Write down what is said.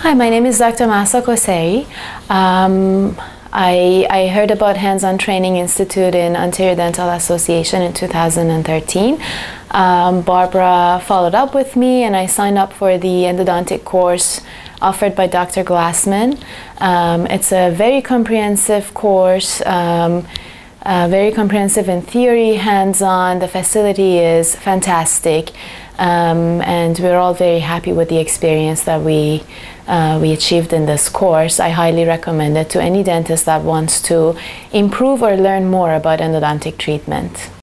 Hi, my name is Dr. Mahsa Kowsari. I heard about Hands-On Training Institute in Ontario Dental Association in 2013. Barbara followed up with me and I signed up for the endodontic course offered by Dr. Glassman. It's a very comprehensive course, very comprehensive in theory, hands-on. The facility is fantastic, and we're all very happy with the experience that we achieved in this course. I highly recommend it to any dentist that wants to improve or learn more about endodontic treatment.